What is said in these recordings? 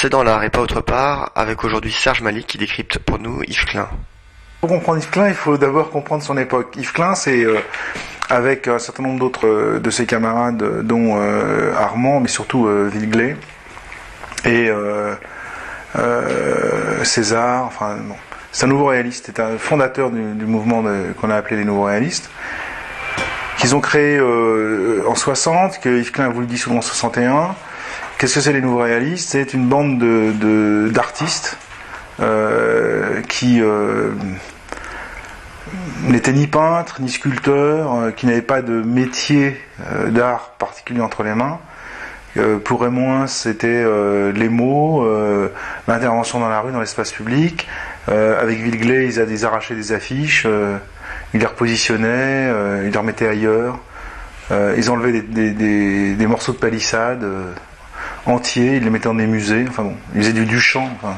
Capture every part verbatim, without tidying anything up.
C'est dans l'art et pas autre part, avec aujourd'hui Serge Malik qui décrypte pour nous Yves Klein. Pour comprendre Yves Klein, il faut d'abord comprendre son époque. Yves Klein, c'est euh, avec un certain nombre d'autres euh, de ses camarades, dont euh, Armand, mais surtout euh, Villeglé et euh, euh, César. Enfin, bon. C'est un nouveau réaliste, c'est un fondateur du, du mouvement de, qu'on a appelé les nouveaux réalistes, qu'ils ont créé euh, en soixante, que Yves Klein a voulu dissoudre en soixante et un. Qu'est-ce que c'est les nouveaux réalistes? C'est une bande de, de, d'artistes euh, qui euh, n'étaient ni peintres, ni sculpteurs, euh, qui n'avaient pas de métier euh, d'art particulier entre les mains. Euh, pour Raymond, c'était euh, les mots, euh, l'intervention dans la rue, dans l'espace public. Euh, avec Villeglé, ils, ils arrachaient des affiches, euh, ils les repositionnaient, euh, ils les remettaient ailleurs. Euh, ils enlevaient des, des, des, des morceaux de palissade euh, entiers, ils les mettaient dans des musées. Enfin bon, ils faisaient du Duchamp. Enfin.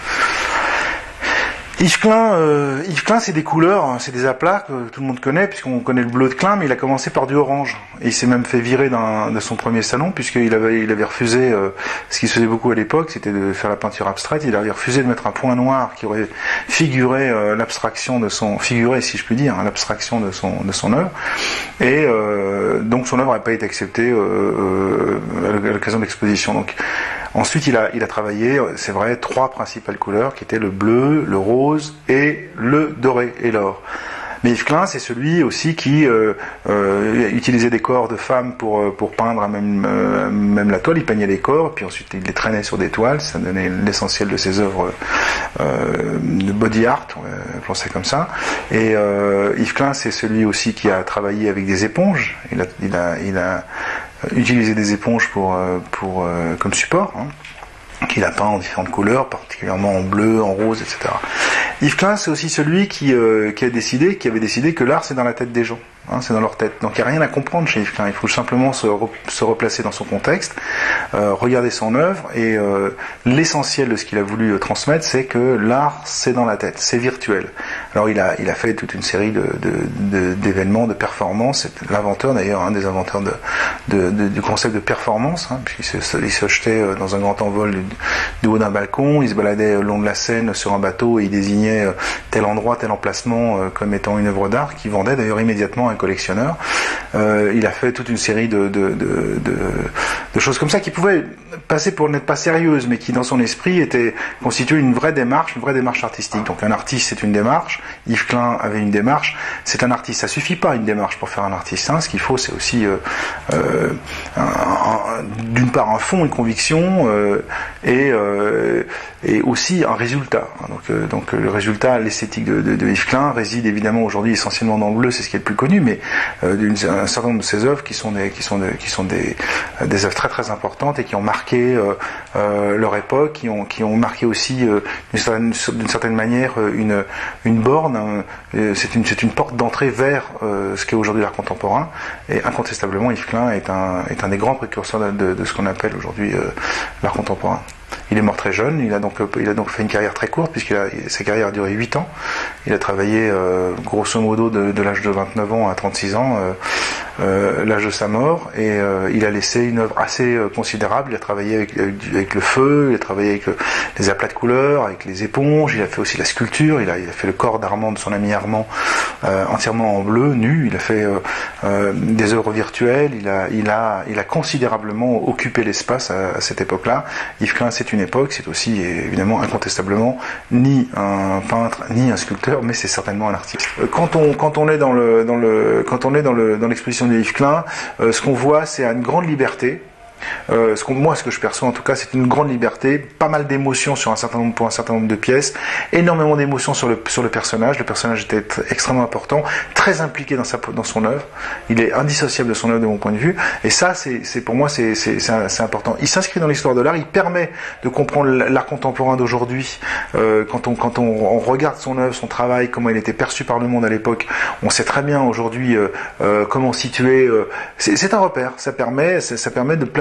Yves Klein, euh, Yves Klein, c'est des couleurs, hein, c'est des aplats que tout le monde connaît, puisqu'on connaît le bleu de Klein, mais il a commencé par du orange. Et il s'est même fait virer d'un, de son premier salon, puisqu'il avait, il avait refusé, euh, ce qui se faisait beaucoup à l'époque, c'était de faire la peinture abstraite. Il avait refusé de mettre un point noir qui aurait figuré euh, l'abstraction de son, figuré, si je puis dire, hein, l'abstraction de son, de son œuvre. Et euh, donc son œuvre n'a pas été acceptée euh, euh, à l'occasion de l'exposition. Donc ensuite, il a, il a travaillé, c'est vrai, trois principales couleurs, qui étaient le bleu, le rose et le doré et l'or. Mais Yves Klein, c'est celui aussi qui euh, euh, utilisait des corps de femmes pour, pour peindre même, euh, même la toile. Il peignait les corps, puis ensuite il les traînait sur des toiles. Ça donnait l'essentiel de ses œuvres euh, de body art, on va appeler ça comme ça. Et euh, Yves Klein, c'est celui aussi qui a travaillé avec des éponges. Il a, il a, il a utilisé des éponges pour, pour, comme support, hein, qu'il a peint en différentes couleurs, particulièrement en bleu, en rose, et cetera. Yves Klein, c'est aussi celui qui, euh, qui a décidé, qui avait décidé que l'art, c'est dans la tête des gens, hein, c'est dans leur tête. Donc il n'y a rien à comprendre chez Yves Klein. Il faut simplement se, re, se replacer dans son contexte, euh, regarder son œuvre, et euh, l'essentiel de ce qu'il a voulu euh, transmettre, c'est que l'art, c'est dans la tête, c'est virtuel. Alors il a, il a fait toute une série de, de, de, d'événements, de performances. C'est l'inventeur d'ailleurs, un des inventeurs de, de, de, du concept de performance, hein, puisqu'il se, il se jetait dans un grand envol du, du haut d'un balcon, il se baladait le long de la Seine sur un bateau et il désignait tel endroit, tel emplacement euh, comme étant une œuvre d'art, qui vendait d'ailleurs immédiatement à un collectionneur. Euh, il a fait toute une série de, de, de, de, de choses comme ça qui pouvaient passer pour n'être pas sérieuses, mais qui dans son esprit étaient constituées une vraie démarche, une vraie démarche artistique. Donc un artiste, c'est une démarche. Yves Klein avait une démarche. C'est un artiste. Ça suffit pas une démarche pour faire un artiste. Hein. Ce qu'il faut, c'est aussi euh, euh, un, un, d'une part un fond, une conviction, euh, et, euh, et aussi un résultat. Donc, euh, donc le résultat, l'esthétique de, de, de Yves Klein réside évidemment aujourd'hui essentiellement dans le bleu, c'est ce qui est le plus connu, mais euh, d'une, un certain nombre de ses œuvres qui sont des, qui sont des, qui sont des, des œuvres très très importantes et qui ont marqué euh, euh, leur époque, qui ont, qui ont marqué aussi euh, d'une, certaine, d'une certaine manière une, une borne. Euh, c'est une, c'est une porte d'entrée vers euh, ce qu'est aujourd'hui l'art contemporain. Et incontestablement, Yves Klein est un, est un des grands précurseurs de, de, de ce qu'on appelle aujourd'hui euh, l'art contemporain. Il est mort très jeune, il a donc, il a donc fait une carrière très courte, puisque sa carrière a duré huit ans. Il a travaillé euh, grosso modo de, de l'âge de vingt-neuf ans à trente-six ans, euh, euh, l'âge de sa mort, et euh, il a laissé une œuvre assez euh, considérable. Il a travaillé avec, avec, avec le feu, il a travaillé avec le, les aplats de couleurs, avec les éponges, il a fait aussi la sculpture, il a, il a fait le corps d'Armand, de son ami Armand, euh, entièrement en bleu, nu. Il a fait euh, euh, des œuvres virtuelles, il a, il a, il a considérablement occupé l'espace à, à cette époque-là. Yves Klein, c'est une époque, c'est aussi évidemment incontestablement ni un peintre ni un sculpteur, mais c'est certainement un artiste. Quand on quand on est dans le dans le quand on est dans le dans l'exposition de Yves Klein, euh, ce qu'on voit, c'est une grande liberté. Euh, ce qu'on, moi, ce que je perçois en tout cas, c'est une grande liberté, pas mal d'émotions sur un certain nombre, pour un certain nombre de pièces, énormément d'émotions sur le sur le personnage. Le personnage était extrêmement important, très impliqué dans sa dans son œuvre. Il est indissociable de son œuvre de mon point de vue. Et ça, c'est c'est pour moi, c'est c'est c'est, c'est important. Il s'inscrit dans l'histoire de l'art. Il permet de comprendre l'art contemporain d'aujourd'hui. Euh, quand on quand on, on regarde son œuvre, son travail, comment il était perçu par le monde à l'époque, on sait très bien aujourd'hui euh, euh, comment situer. Euh, c'est, c'est un repère. Ça permet ça, ça permet de placer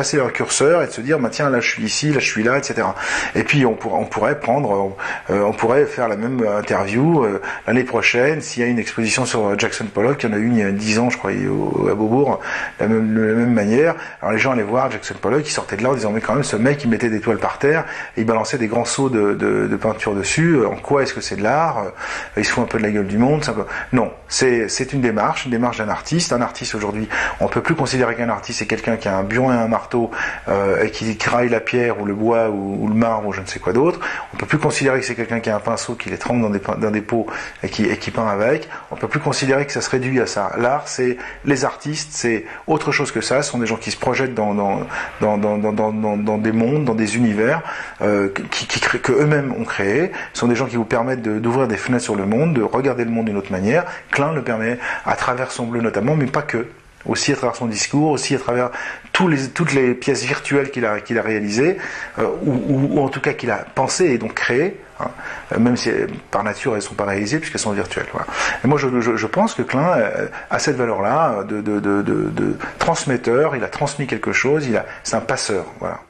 déplacer leur curseur et de se dire, bah, tiens, là, je suis ici, là, je suis là, et cetera. Et puis, on, pour, on pourrait prendre, euh, on pourrait faire la même interview euh, l'année prochaine, s'il y a une exposition sur Jackson Pollock, il y en a une il y a dix ans, je crois, au, à Beaubourg, de la même, de la même manière. Alors, les gens allaient voir Jackson Pollock, ils sortaient de là en disant, mais quand même, ce mec, il mettait des toiles par terre, et il balançait des grands seaux de, de, de peinture dessus, en quoi est-ce que c'est de l'art? Il se fout un peu de la gueule du monde, ça peut... Non, c'est, c'est une démarche, une démarche d'un artiste. Un artiste, aujourd'hui, on peut plus considérer qu'un artiste, c'est quelqu'un qui a un bureau et un marteau, euh, et qui travaille la pierre, ou le bois, ou, ou le marbre, ou je ne sais quoi d'autre. On peut plus considérer que c'est quelqu'un qui a un pinceau, qui les trempe dans des, dans des pots, et qui, et qui peint avec. On peut plus considérer que ça se réduit à ça. L'art, c'est les artistes, c'est autre chose que ça. Ce sont des gens qui se projettent dans, dans, dans, dans, dans, dans, dans des mondes, dans des univers, euh, qui, qui créent, que eux-mêmes ont créés. Ce sont des gens qui vous permettent de, d'ouvrir des fenêtres sur le monde, de regarder le monde d'une autre manière. Klein le permet à travers son bleu notamment, mais pas que. Aussi à travers son discours, aussi à travers tous les, toutes les pièces virtuelles qu'il a, qu'il a réalisées, euh, ou, ou, ou en tout cas qu'il a pensées et donc créées, hein, même si par nature elles ne sont pas réalisées puisqu'elles sont virtuelles. Voilà. Et moi je, je, je pense que Klein a cette valeur-là de, de, de, de, de transmetteur, il a transmis quelque chose, il a, c'est un passeur. Voilà.